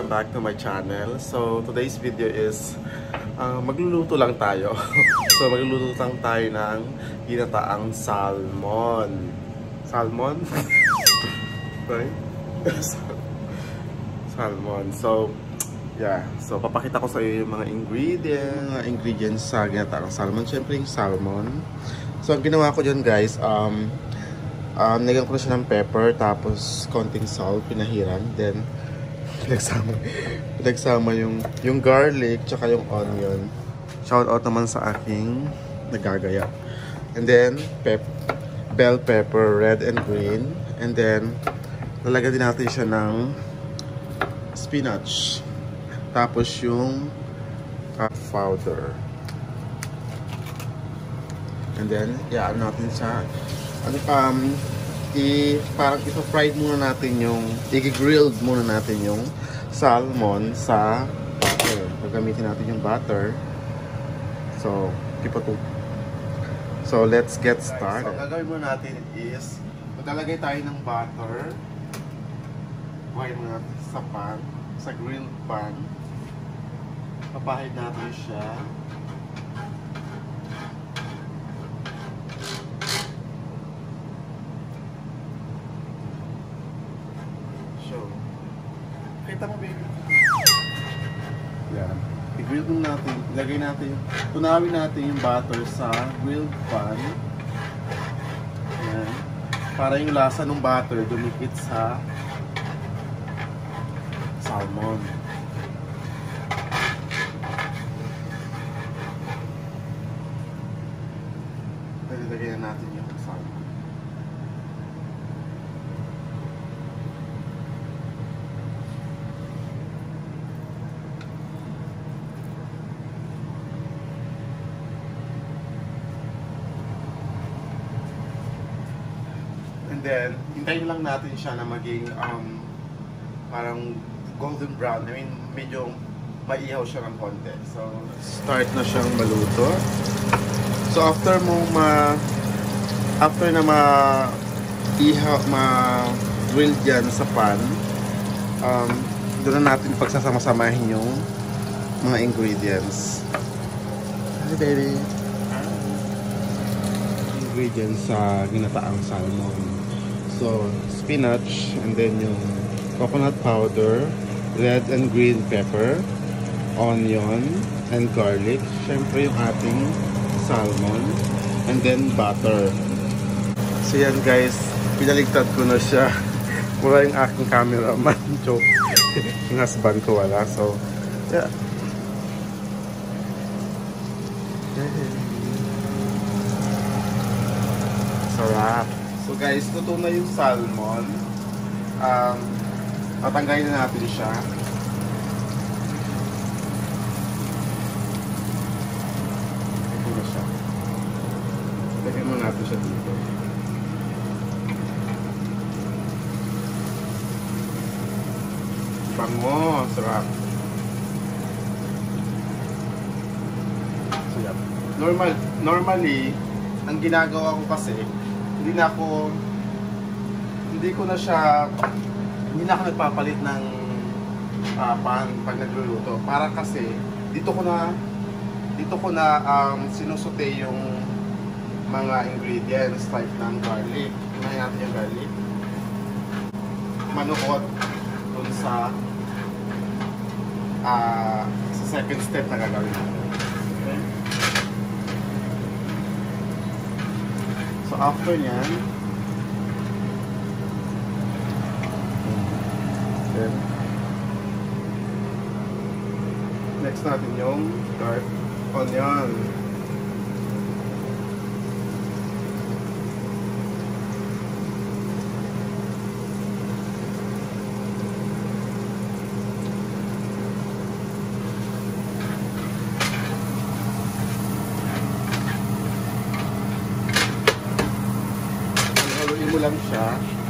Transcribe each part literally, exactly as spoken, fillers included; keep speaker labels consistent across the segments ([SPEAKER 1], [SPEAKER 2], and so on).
[SPEAKER 1] welcome back to my channel. So today's video is uh, magluluto lang tayo. So magluluto lang tayo ng ginataang salmon. Salmon? Right? Salmon. So yeah, so papakita ko sa iyo yung mga ingredients, mga ingredients sa ginataang salmon. Siyempre yung salmon. So ang ginawa ko dyan guys, um Um, nagyan ko na siya ng pepper, tapos konting salt, pinahiran, then pinagsama, pinagsama yung, yung garlic, tsaka yung onion. Shout out naman sa aking nagagaya. And then, pep bell pepper, red and green. And then, lalagyan din natin siya ng spinach. Tapos yung uh, powder. And then, yeah, ano natin siya. Ano, um, i, parang ipa-fried muna natin yung, i-grilled muna natin yung salmon sa, okay, gagamitin natin yung butter. So, tipo to. So, let's get started. So, gagawin muna natin is, maglalagay tayo ng butter. Buhay muna natin sa pan, sa grilled pan. Papahid natin siya. Kita mo baby. Yan. I-grill natin. Ilagay natin. Tunawin natin yung butter sa grilled pan. Yan. Para yung lasa ng butter dumikit sa salmon. Ilagay na natin yung salmon. And then, hintayin lang natin siya na maging um, parang golden brown. I mean, medyo maihaw siya ng konti. So, start na siyang maluto. So, after mo ma... After na ma-ihaw, ma-grilled yan sa pan, um, doon na natin pagsasama-samahin yung mga ingredients. Hi, baby! Ingredients sa ginataang salmon. So, spinach, and then yung coconut powder, red and green pepper, onion, and garlic. Siyempre yung ating salmon, and then butter. So yan guys, pinaligtad ko na siya. Wala yung aking cameraman. Joke. Yung husband ko wala. So, yeah. Sarap. So guys, luto na yung salmon. Um, tatanggalin na natin siya. Ito na siya. Lagyan mo natin siya dito. Bango, sarap. So, yeah. Normal, normally, ang ginagawa ko kasi, hindi na ako hindi ko na siya hindi na ako nagpapalit ng uh, pan pag nagluluto para kasi dito ko na dito ko na um, sinusute yung mga ingredients type ng garlic. Kunahin natin yung garlic, manukot dun sa uh, sa second step na gagawin natin. Okay? So after nyan, then, next natin yung dark onion. Haluin mo lang siya.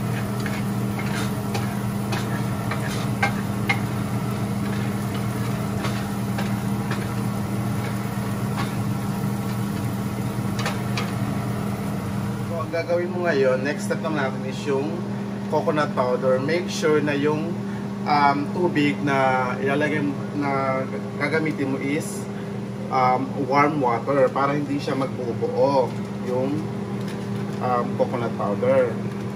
[SPEAKER 1] ang gagawin mo ngayon, next step naman natin is yung coconut powder. Make sure na yung um, tubig na ilalagay na gagamitin mo is um, warm water para hindi siya magbubuo yung um, coconut powder.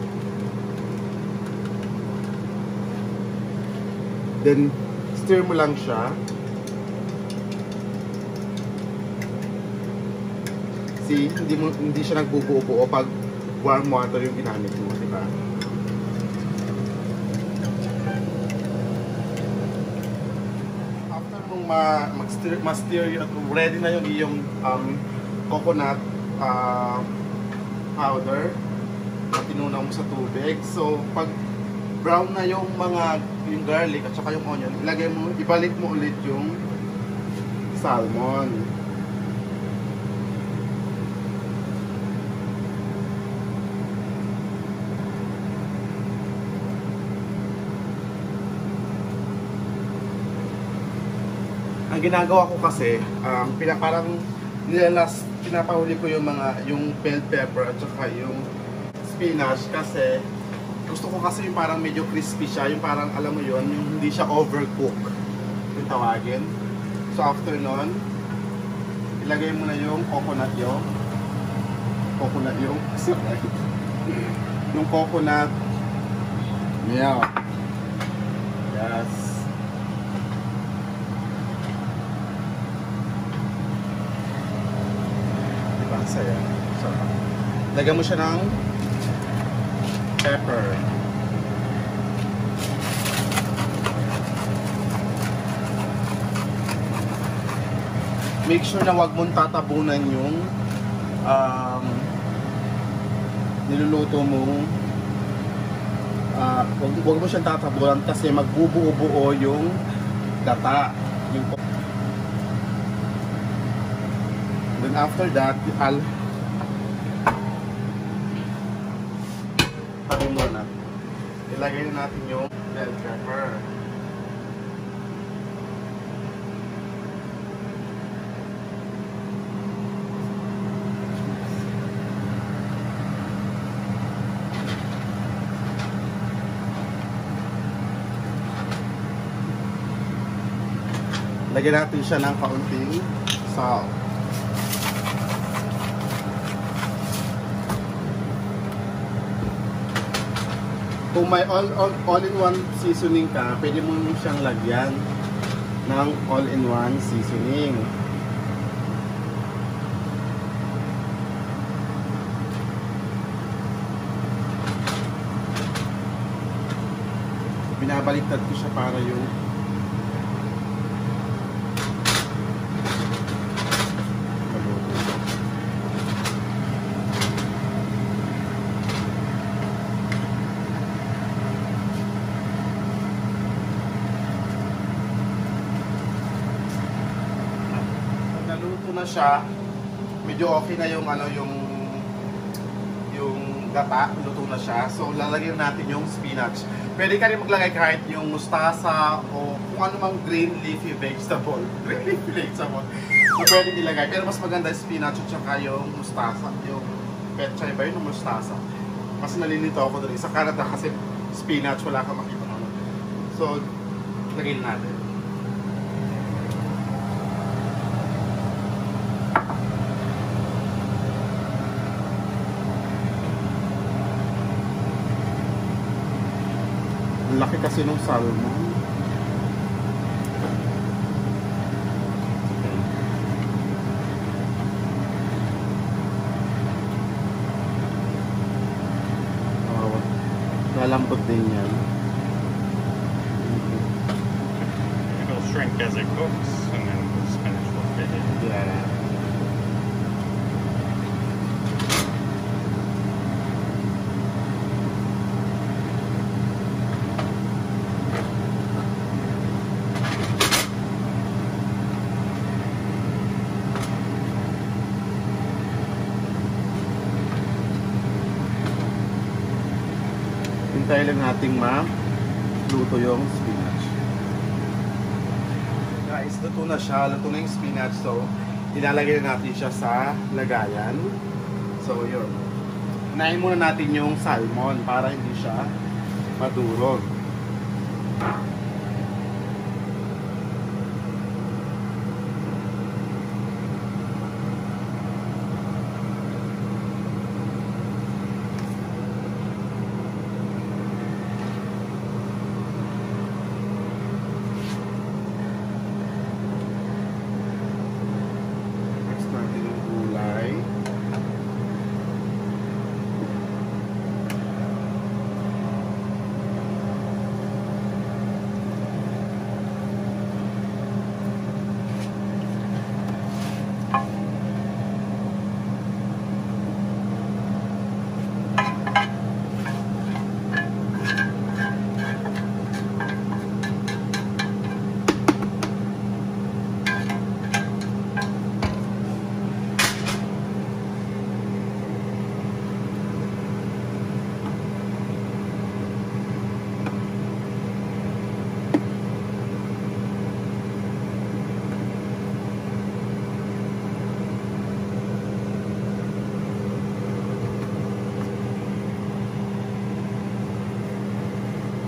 [SPEAKER 1] Then stir mo lang siya. See, hindi mo hindi siya nagbubuo-buo pag warm water yung ginamit mo, di ba? After mong ma mag-stir, ma-stir, ready na yung iyong um, coconut uh, powder na tinunaw mo sa tubig. So, pag brown na yung mga yung garlic at saka yung onion, ilagay mo, ibalik mo ulit yung salmon. Ang ginagawa ko kasi, um, pina, parang nilalas, pinapahuli ko yung mga, yung bell pepper at saka yung spinach kasi gusto ko kasi yung parang medyo crispy siya, yung parang alam mo yon, yung hindi siya overcook, yung tawagin. So after nun, ilagay mo na yung coconut yung, coconut yung, sorry, yung coconut milk. Yes. Saya. So, lagyan mo siya ng pepper. Make sure na wag mong tatabunan yung um, niluluto mong uh, wag, wag mo siyang tatabunan kasi magbubuo-buo yung gata. Yung then after that, I'll tabi muna. Ilagay na natin yung bell pepper. Lagyan natin siya ng kaunting salt. Kung may all-in-one seasoning ka, pwede mo siyang lagyan ng all-in-one seasoning. Binabaliktad ko siya para yung na siya, medyo okay na yung ano yung yung gata, luto na siya. So lalagyan natin yung spinach. Pwede ka rin maglagay kahit yung mustasa o kung ano mang green leafy vegetable. Green leafy vegetable. So pwede nilagay. Pero mas maganda yung spinach at saka yung mustasa, yung petchay ba yun, yung mustasa. Mas nalilito ako doon. Sa Canada kasi spinach wala kang makita ano. So lagyan natin. Laki kasi nung salmon. Oh, lalambot din yan.
[SPEAKER 2] It'll shrink as it cooks and then the spinach will fit in.
[SPEAKER 1] Yeah. Hintayin lang nating ma-luto yung spinach. Guys, luto na siya. Luto na yung spinach. So, ilalagay na natin siya sa lagayan. So, yun. Unahin muna natin yung salmon para hindi siya madurog.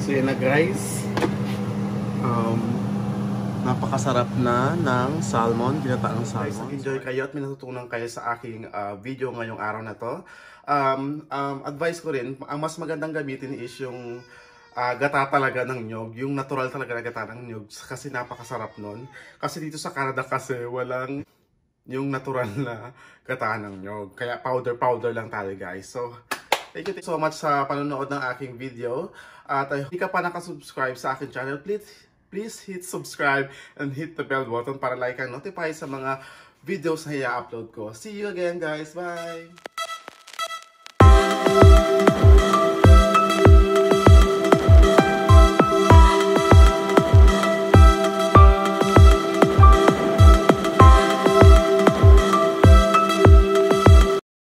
[SPEAKER 1] So yun na guys. Um, napakasarap na ng salmon, ginataang salmon. Enjoy kayo at may natutunan kayo sa aking uh, video ngayong araw na to. Um, um, advice ko rin, ang mas magandang gamitin is yung uh, gata talaga ng nyog, yung natural talaga na gata ng nyog kasi napakasarap nun. Kasi dito sa Canada kasi walang yung natural na gata ng nyog. Kaya powder-powder lang tayo guys. So, thank you so much sa panonood ng aking video. At uh, hindi ka pa nakasubscribe sa aking channel, please, please hit subscribe and hit the bell button para like and notify sa mga videos na i-upload ko. See you again guys. Bye!